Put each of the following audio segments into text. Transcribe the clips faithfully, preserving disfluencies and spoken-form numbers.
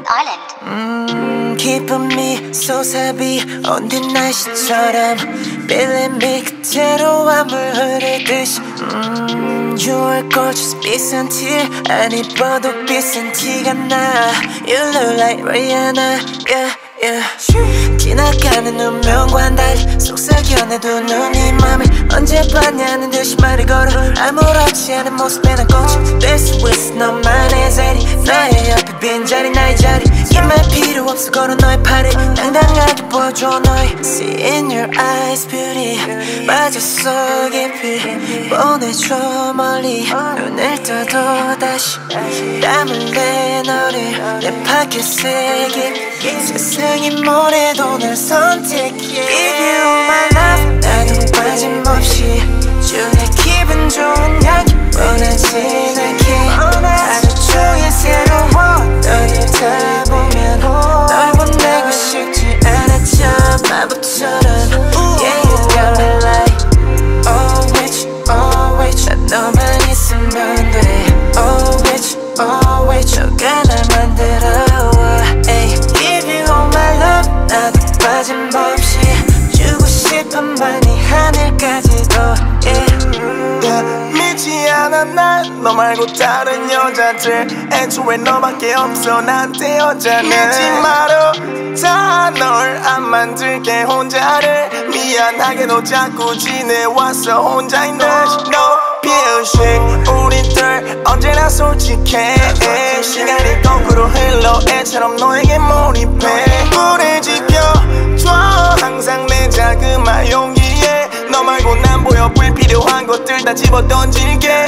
Island. 음, 기쁨이 솟아비 온든 날씨처럼 Feeling me 그대로 아물 흐르듯이 음, You are gorgeous 비싼 티 안 입어도 비싼 티가 나 You look like Rihanna, yeah, yeah. 지나가는 운명과는 달리 속삭여내도 눈이 맘에 언제 봤냐는 듯이 말을 걸어 아무렇지 않은 모습에 난 꽂혀 This with 너만의 자리 너의 옆에 빈자리 나의 자리 이 말 필요 없어 걸어 너의 팔을 당당하게 보여줘 너의 See in your eyes beauty 빠졌어 깊이 보내줘 멀리 눈을 떠도 다시 땀을 내 너를 내 파켓에 깊이 세상이 뭐래도 날 선택해 Give you my love 나도 빠짐없이 주의 기분 좋은 향기 원하진 않게 하루 종일 새로워 너를 다 보면 널 보내고 싶지 않았죠 마법처럼 Yeah you got me like Oh with you, oh with you 난 너만 있으면 돼 Oh with you, oh with you 너가 날 만들어 Ay, Give you all my love 나도 빠짐없이 주고 싶은 많이 하늘까지도 yeah. yeah. 믿지 않아 난 너 말고 다른 여자들 애초에 너밖에 없어 나한테 여자는 믿지 말어 다 널 안 만들게 혼자를 미안하게도 자꾸 지내왔어 혼자인 듯 No 비의식 우리들 언제나 솔직해 시간이 거꾸로 흘러 애처럼 너에게 몰입해 불을 지펴줘 항상 내 자그마한 용기에 너 말고 난 보여 불필요한 것들 다 집어던질게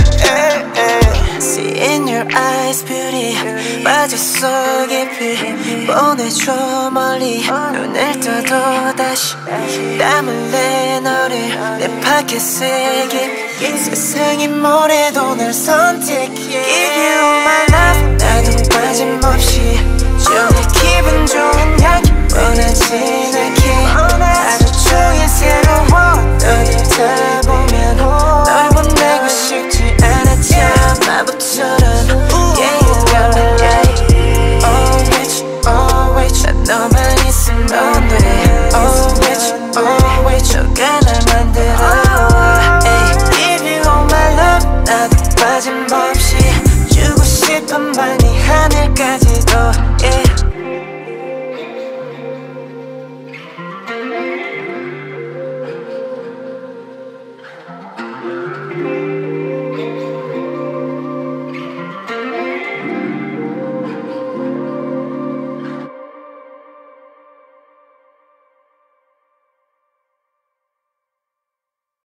See in your eyes beauty 빠졌어 깊이 보내줘 멀리 눈을 떠도 다시 땀을 내 너를 내 파켓에 깊이 세상이 뭐래도 날 선택해 Give you my love 나도 빠짐